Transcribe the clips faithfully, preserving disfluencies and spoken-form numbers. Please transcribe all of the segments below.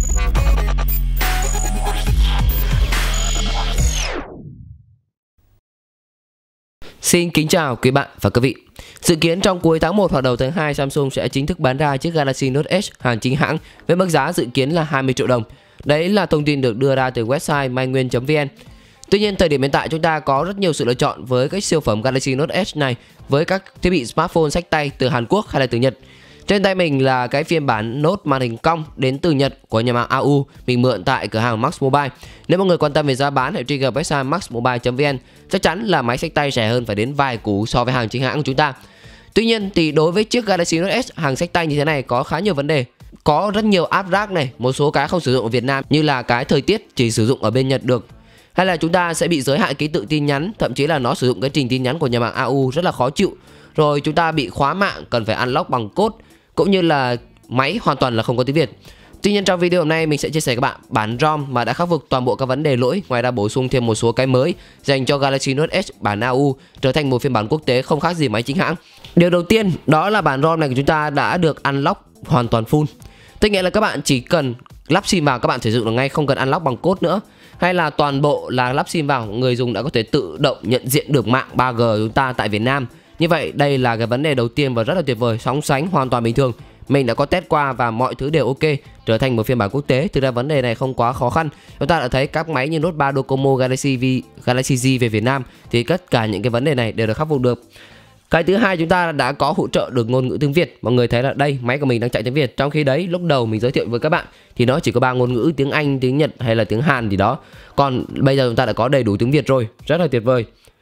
Xin kính chào quý bạn và các vị. Dự kiến trong cuối tháng một hoặc đầu tháng hai, Samsung sẽ chính thức bán ra chiếc Galaxy Note Edge hàng chính hãng với mức giá dự kiến là hai mươi triệu đồng. Đấy là thông tin được đưa ra từ website mai nguyên chấm vn. Tuy nhiên, thời điểm hiện tại chúng ta có rất nhiều sự lựa chọn với các siêu phẩm Galaxy Note Edge này với các thiết bị smartphone xách tay từ Hàn Quốc hay là từ Nhật. Trên tay mình là cái phiên bản Note màn hình cong đến từ Nhật của nhà mạng a u, mình mượn tại cửa hàng Max Mobile. Nếu mọi người quan tâm về giá bán, hãy truy cập website max mobile chấm vn. Chắc chắn là máy xách tay rẻ hơn phải đến vài cú so với hàng chính hãng của chúng ta. Tuy nhiên thì đối với chiếc Galaxy Note Edge hàng xách tay như thế này có khá nhiều vấn đề. Có rất nhiều app rác này, một số cái không sử dụng ở Việt Nam như là cái thời tiết chỉ sử dụng ở bên Nhật được. Hay là chúng ta sẽ bị giới hạn ký tự tin nhắn, thậm chí là nó sử dụng cái trình tin nhắn của nhà mạng a u rất là khó chịu. Rồi chúng ta bị khóa mạng, cần phải unlock bằng code, cũng như là máy hoàn toàn là không có tiếng Việt. Tuy nhiên trong video hôm nay mình sẽ chia sẻ các bạn bản ROM mà đã khắc phục toàn bộ các vấn đề lỗi, ngoài ra bổ sung thêm một số cái mới dành cho Galaxy Note Edge bản a u trở thành một phiên bản quốc tế không khác gì máy chính hãng. Điều đầu tiên đó là bản ROM này của chúng ta đã được unlock hoàn toàn full. Tức nghĩa là các bạn chỉ cần lắp sim vào các bạn sử dụng được ngay, không cần unlock bằng code nữa. Hay là toàn bộ là lắp sim vào, người dùng đã có thể tự động nhận diện được mạng ba G của chúng ta tại Việt Nam. Như vậy đây là cái vấn đề đầu tiên và rất là tuyệt vời, sóng sánh hoàn toàn bình thường. Mình đã có test qua và mọi thứ đều ok, trở thành một phiên bản quốc tế. Thực ra vấn đề này không quá khó khăn. Chúng ta đã thấy các máy như Note ba Docomo, Galaxy V, Galaxy Z về Việt Nam thì tất cả những cái vấn đề này đều được khắc phục được. Cái thứ hai, chúng ta đã có hỗ trợ được ngôn ngữ tiếng Việt. Mọi người thấy là đây, máy của mình đang chạy tiếng Việt. Trong khi đấy lúc đầu mình giới thiệu với các bạn thì nó chỉ có ba ngôn ngữ, tiếng Anh, tiếng Nhật hay là tiếng Hàn gì đó. Còn bây giờ chúng ta đã có đầy đủ tiếng Việt rồi, rất là tuyệt vời.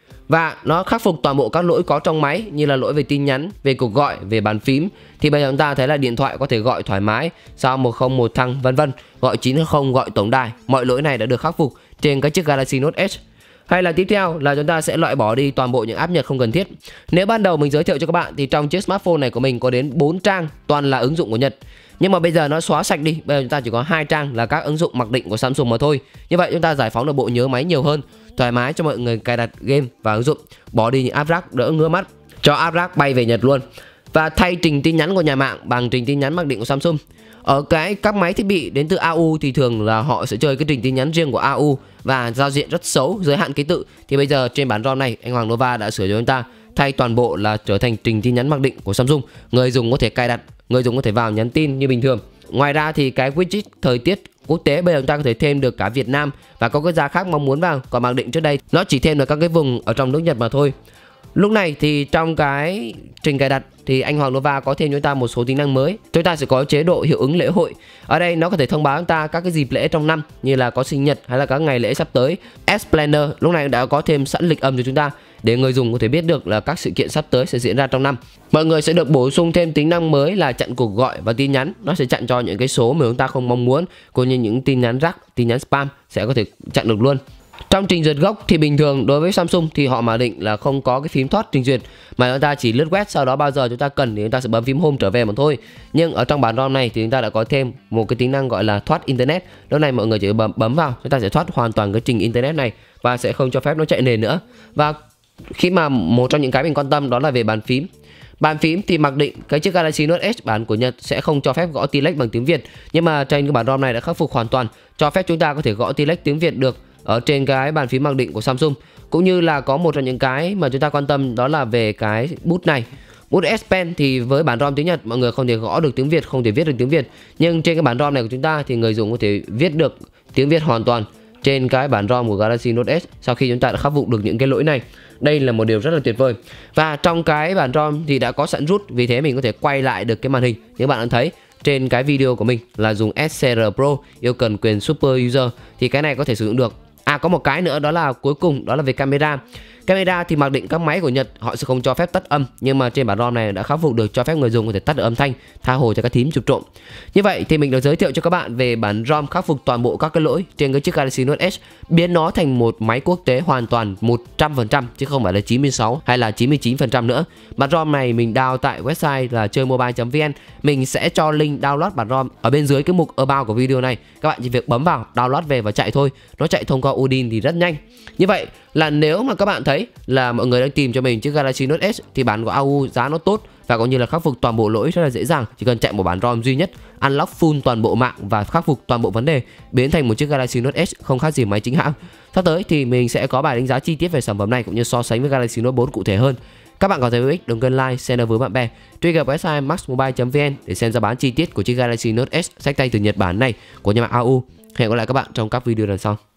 Và nó khắc phục toàn bộ các lỗi có trong máy, như là lỗi về tin nhắn, về cuộc gọi, về bàn phím. Thì bây giờ chúng ta thấy là điện thoại có thể gọi thoải mái, sao một không một thăng vân vân, gọi chín không, gọi tổng đài. Mọi lỗi này đã được khắc phục trên cái chiếc Galaxy Note Edge. Hay là tiếp theo là chúng ta sẽ loại bỏ đi toàn bộ những app Nhật không cần thiết. Nếu ban đầu mình giới thiệu cho các bạn thì trong chiếc smartphone này của mình có đến bốn trang toàn là ứng dụng của Nhật. Nhưng mà bây giờ nó xóa sạch đi, bây giờ chúng ta chỉ có hai trang là các ứng dụng mặc định của Samsung mà thôi. Như vậy chúng ta giải phóng được bộ nhớ máy nhiều hơn, thoải mái cho mọi người cài đặt game và ứng dụng, bỏ đi những app rác đỡ ngứa mắt, cho app rác bay về Nhật luôn. Và thay trình tin nhắn của nhà mạng bằng trình tin nhắn mặc định của Samsung. Ở cái các máy thiết bị đến từ a u thì thường là họ sẽ chơi cái trình tin nhắn riêng của a u và giao diện rất xấu, giới hạn ký tự. Thì bây giờ trên bản ROM này anh Hoàng Nova đã sửa cho chúng ta, thay toàn bộ là trở thành trình tin nhắn mặc định của Samsung. Người dùng có thể cài đặt, người dùng có thể vào nhắn tin như bình thường. Ngoài ra thì cái widget thời tiết quốc tế bây giờ chúng ta có thể thêm được cả Việt Nam và có quốc gia khác mong muốn vào. Còn mặc định trước đây nó chỉ thêm được các cái vùng ở trong nước Nhật mà thôi. Lúc này thì trong cái trình cài đặt thì anh Hoàng Nova có thêm cho chúng ta một số tính năng mới. Chúng ta sẽ có chế độ hiệu ứng lễ hội. Ở đây nó có thể thông báo chúng ta các cái dịp lễ trong năm, như là có sinh nhật hay là các ngày lễ sắp tới. S Planner lúc này đã có thêm sẵn lịch âm cho chúng ta để người dùng có thể biết được là các sự kiện sắp tới sẽ diễn ra trong năm. Mọi người sẽ được bổ sung thêm tính năng mới là chặn cuộc gọi và tin nhắn. Nó sẽ chặn cho những cái số mà chúng ta không mong muốn, cũng như những tin nhắn rác, tin nhắn spam sẽ có thể chặn được luôn. Trong trình duyệt gốc thì bình thường đối với Samsung thì họ mà định là không có cái phím thoát trình duyệt, mà chúng ta chỉ lướt web, sau đó bao giờ chúng ta cần thì chúng ta sẽ bấm phím home trở về mà thôi. Nhưng ở trong bản ROM này thì chúng ta đã có thêm một cái tính năng gọi là thoát internet. Lúc này mọi người chỉ bấm, bấm vào, chúng ta sẽ thoát hoàn toàn cái trình internet này và sẽ không cho phép nó chạy nền nữa. Và khi mà một trong những cái mình quan tâm đó là về bàn phím. Bàn phím thì mặc định cái chiếc Galaxy Note Edge bản của Nhật sẽ không cho phép gõ T-Lex bằng tiếng Việt, nhưng mà trên cái bản ROM này đã khắc phục hoàn toàn, cho phép chúng ta có thể gõ T-Lex tiếng Việt được ở trên cái bàn phím mặc định của Samsung. Cũng như là có một trong những cái mà chúng ta quan tâm đó là về cái bút này. Bút S Pen thì với bản ROM tiếng Nhật mọi người không thể gõ được tiếng Việt, không thể viết được tiếng Việt. Nhưng trên cái bản ROM này của chúng ta thì người dùng có thể viết được tiếng Việt hoàn toàn trên cái bản ROM của Galaxy Note Edge sau khi chúng ta đã khắc phục được những cái lỗi này. Đây là một điều rất là tuyệt vời. Và trong cái bản ROM thì đã có sẵn root, vì thế mình có thể quay lại được cái màn hình. Như bạn đã thấy trên cái video của mình là dùng S C R Pro yêu cầu quyền Super User thì cái này có thể sử dụng được. À, có một cái nữa đó là cuối cùng đó là về camera. Camera thì mặc định các máy của Nhật họ sẽ không cho phép tắt âm, nhưng mà trên bản ROM này đã khắc phục được cho phép người dùng có thể tắt được âm thanh, tha hồ cho các thím chụp trộm. Như vậy thì mình đã giới thiệu cho các bạn về bản ROM khắc phục toàn bộ các cái lỗi trên cái chiếc Galaxy Note Edge, biến nó thành một máy quốc tế hoàn toàn một trăm phần trăm chứ không phải là chín mươi sáu hay là chín mươi chín phần trăm nữa. Bản ROM này mình download tại website là chơi mobile chấm vn. Mình sẽ cho link download bản ROM ở bên dưới cái mục about của video này. Các bạn chỉ việc bấm vào download về và chạy thôi. Nó chạy thông qua Odin thì rất nhanh. Như vậy là nếu mà các bạn thấy là mọi người đang tìm cho mình chiếc Galaxy Note Edge thì bản của a u giá nó tốt, và cũng như là khắc phục toàn bộ lỗi rất là dễ dàng, chỉ cần chạy một bản ROM duy nhất, unlock full toàn bộ mạng và khắc phục toàn bộ vấn đề, biến thành một chiếc Galaxy Note S không khác gì máy chính hãng. Sắp tới thì mình sẽ có bài đánh giá chi tiết về sản phẩm này cũng như so sánh với Galaxy Note bốn cụ thể hơn. Các bạn có thấy hữu ích, đừng quên like, share với bạn bè, truy cập website maxmobile chấm vn để xem giá bán chi tiết của chiếc Galaxy Note S xách tay từ Nhật Bản này của nhà mạng a u. Hẹn gặp lại các bạn trong các video lần sau.